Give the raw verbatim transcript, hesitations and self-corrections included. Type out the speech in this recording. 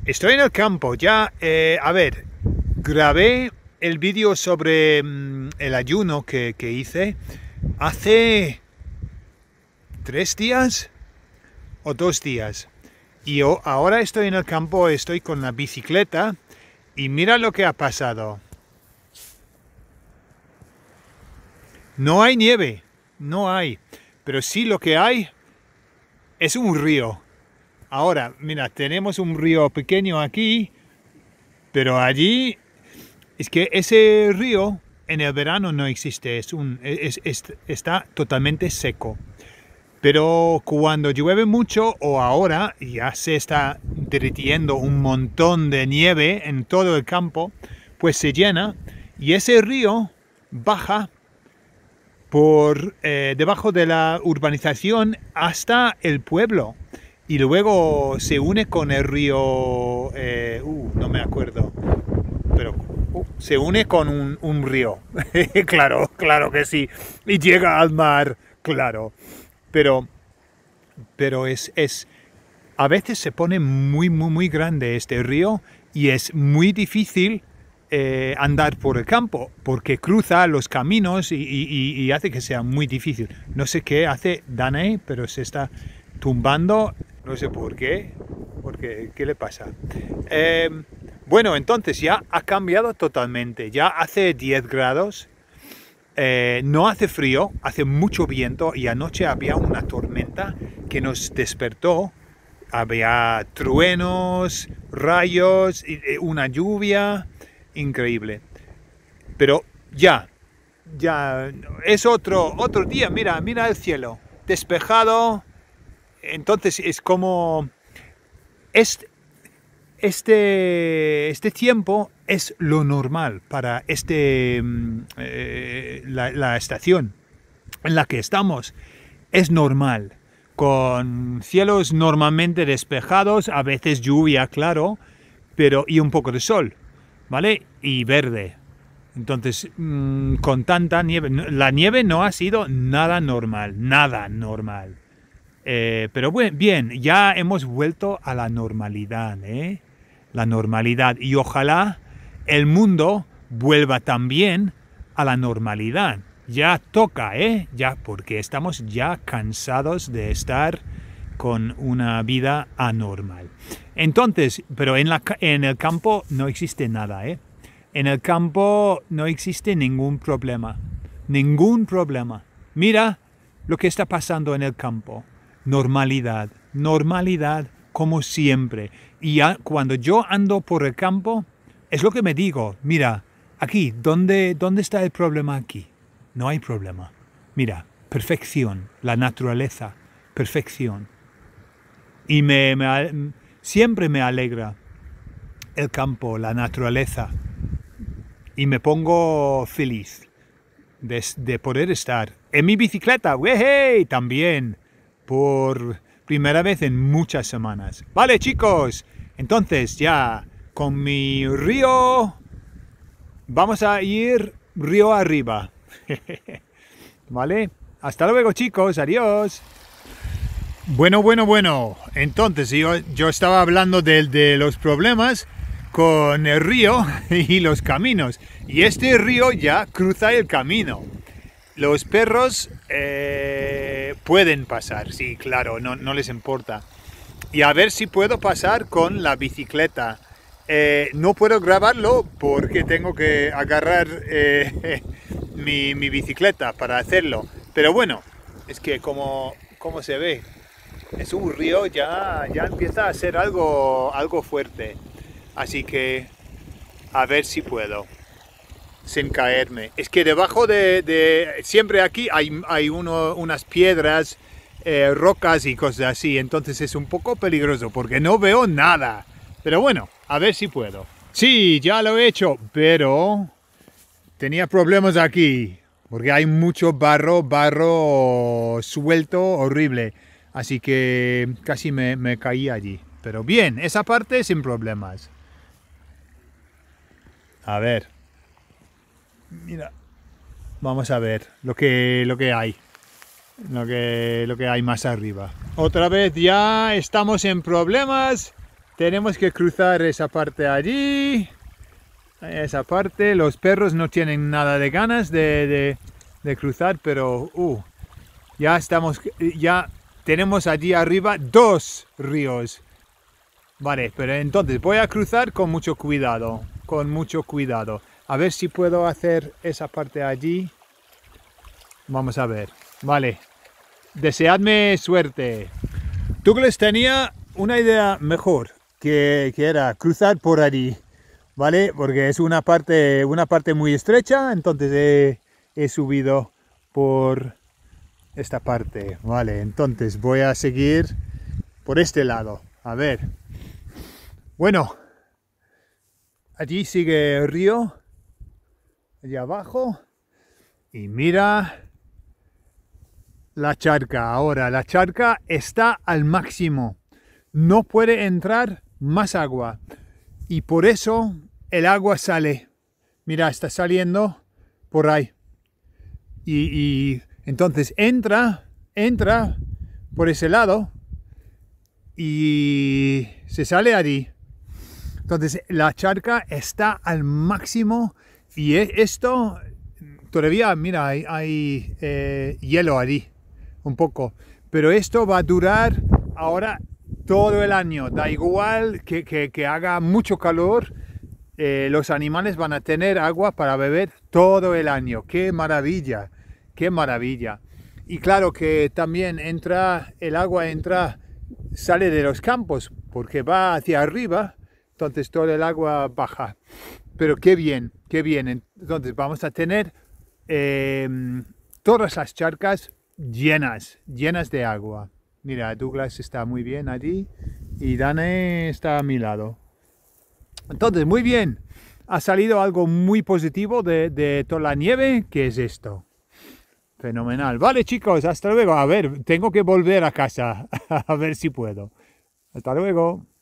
Estoy en el campo, ya, eh, a ver, grabé el vídeo sobre mm, el ayuno que, que hice hace tres días o dos días. Y yo, ahora estoy en el campo, estoy con la bicicleta y mira lo que ha pasado. No hay nieve, no hay, pero sí lo que hay es un río. Ahora, mira, tenemos un río pequeño aquí, pero allí es que ese río en el verano no existe, es un, es, es, está totalmente seco. Pero cuando llueve mucho o ahora ya se está derritiendo un montón de nieve en todo el campo, pues se llena y ese río baja por eh, debajo de la urbanización hasta el pueblo. Y luego se une con el río, eh, uh, no me acuerdo, pero uh, se une con un, un río, claro, claro que sí, y llega al mar, claro, pero, pero es, es, a veces se pone muy, muy, muy grande este río y es muy difícil eh, andar por el campo, porque cruza los caminos y, y, y hace que sea muy difícil. No sé qué hace Danae, pero se está tumbando. No sé por qué, porque ¿qué le pasa? Eh, bueno, entonces ya ha cambiado totalmente. Ya hace diez grados, eh, no hace frío, hace mucho viento y anoche había una tormenta que nos despertó. Había truenos, rayos, una lluvia increíble. Pero ya, ya es otro, otro día. Mira, mira el cielo, despejado. Entonces es como este, este, este tiempo es lo normal para este, eh, la, la estación en la que estamos. Es normal, con cielos normalmente despejados, a veces lluvia, claro, pero y un poco de sol, ¿vale? Y verde. Entonces, mmm, con tanta nieve, la nieve no ha sido nada normal, nada normal. Eh, pero bueno, bien, ya hemos vuelto a la normalidad, ¿eh? La normalidad. Y ojalá el mundo vuelva también a la normalidad. Ya toca, ¿eh? Ya, porque estamos ya cansados de estar con una vida anormal. Entonces, pero en, la, en el campo no existe nada, ¿eh? En el campo no existe ningún problema. Ningún problema. Mira lo que está pasando en el campo. Normalidad, normalidad como siempre. Y ya, cuando yo ando por el campo, es lo que me digo, mira, aquí, ¿dónde, ¿dónde está el problema aquí? No hay problema. Mira, perfección, la naturaleza, perfección. Y me, me, siempre me alegra el campo, la naturaleza. Y me pongo feliz de, de poder estar en mi bicicleta, ¡wey! También. Por primera vez en muchas semanas. Vale, chicos, entonces ya con mi río vamos a ir río arriba. Vale, hasta luego, chicos, adiós. Bueno, bueno, bueno, entonces yo, yo estaba hablando de, de los problemas con el río y los caminos. Y este río ya cruza el camino. Los perros eh, pueden pasar, sí, claro, no, no les importa. Y a ver si puedo pasar con la bicicleta. Eh, no puedo grabarlo porque tengo que agarrar eh, mi, mi bicicleta para hacerlo. Pero bueno, es que como, como se ve, es un río, ya, ya empieza a ser algo, algo fuerte. Así que a ver si puedo. Sin caerme. Es que debajo de, de siempre aquí hay, hay uno, unas piedras, eh, rocas y cosas así, entonces es un poco peligroso porque no veo nada. Pero bueno, a ver si puedo. Sí, ya lo he hecho, pero tenía problemas aquí porque hay mucho barro, barro suelto, horrible. Así que casi me, me caí allí. Pero bien, esa parte sin problemas. A ver. Mira, vamos a ver lo que, lo que hay, lo que, lo que hay más arriba. Otra vez ya estamos en problemas tenemos que cruzar esa parte allí. Esa parte. Los perros no tienen nada de ganas de, de, de cruzar, pero uh, ya estamos, ya tenemos allí arriba dos ríos. Vale, pero entonces voy a cruzar con mucho cuidado, con mucho cuidado. A ver si puedo hacer esa parte allí. Vamos a ver. Vale. Deseadme suerte. Douglas tenía una idea mejor, que, que era cruzar por allí, ¿vale? Porque es una parte, una parte muy estrecha, entonces he, he subido por esta parte, ¿vale? Entonces voy a seguir por este lado. A ver. Bueno, allí sigue el río, allí abajo, y mira la charca. Ahora la charca está al máximo, no puede entrar más agua y por eso el agua sale. Mira, está saliendo por ahí y, y entonces entra, entra por ese lado y se sale allí. Entonces la charca está al máximo y esto todavía, mira, hay, hay eh, hielo allí, un poco. Pero esto va a durar ahora todo el año. Da igual que, que, que haga mucho calor, eh, los animales van a tener agua para beber todo el año. ¡Qué maravilla! ¡Qué maravilla! Y claro que también entra, el agua entra, sale de los campos porque va hacia arriba. Entonces todo el agua baja. Pero qué bien, qué bien. Entonces vamos a tener eh, todas las charcas llenas, llenas de agua. Mira, Douglas está muy bien allí y Dane está a mi lado. Entonces, muy bien. Ha salido algo muy positivo de, de toda la nieve, que es esto. Fenomenal. Vale, chicos, hasta luego. A ver, tengo que volver a casa a ver si puedo. Hasta luego.